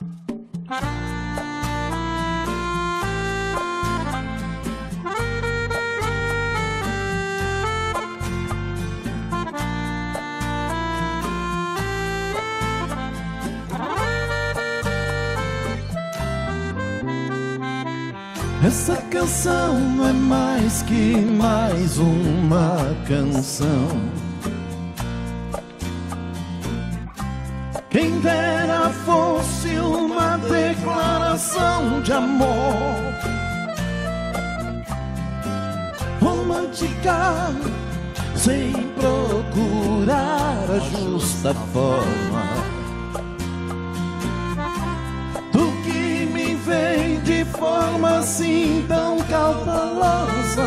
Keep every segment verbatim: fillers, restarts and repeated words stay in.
Essa canção não é mais que mais uma canção. Quem dera fosse uma declaração de amor romântica, sem procurar a justa forma. Tu que me vem de forma assim tão cautelosa,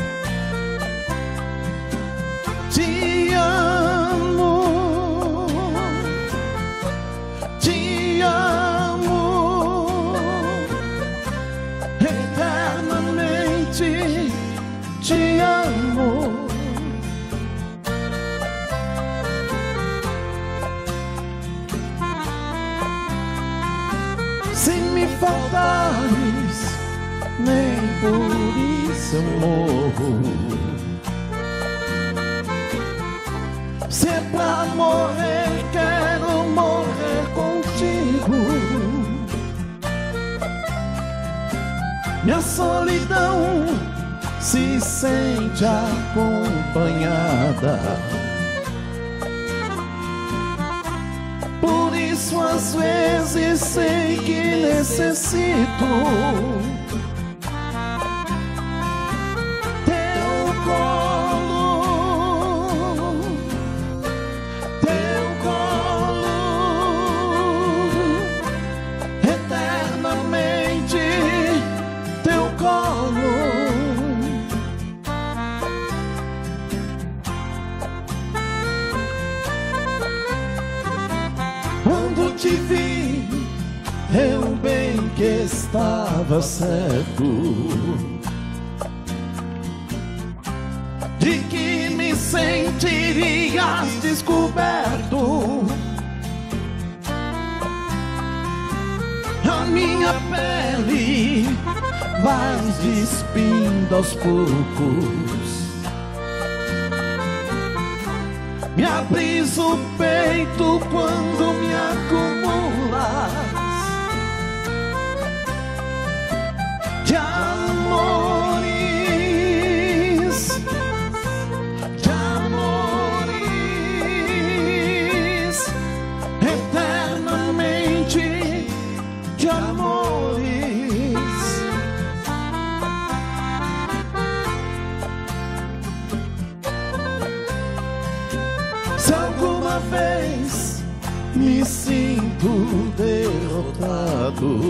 te amo, te amo, eternamente te amo. Se me faltares, nem por isso eu morro. Se é pra morrer, quero morrer contigo. Minha solidão se sente acompanhada. Por isso às vezes sei que necessito teu colo, teu colo, eternamente teu colo. Quando te vi, eu bem que estava certo de que me sentirias descoberto. A minha pele vais despindo aos poucos. Me abris o peito quando me acumulas de amores, de amores, eternamente de amores. Se alguma vez me sinto derrotado,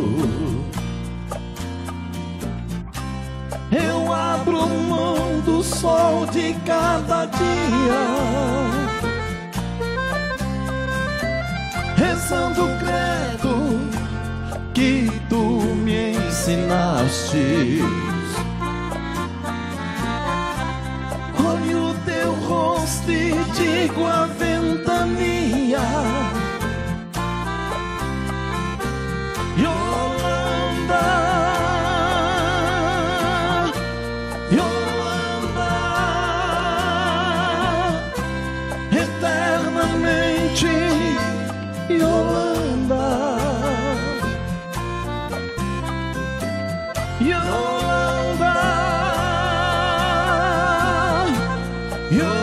eu abro mão do sol de cada dia, rezando o credo que tu me ensinaste. Olho teu rosto e digo a ventania: Yolanda, Yolanda, eternamente Yolanda, Yolanda, Yolanda.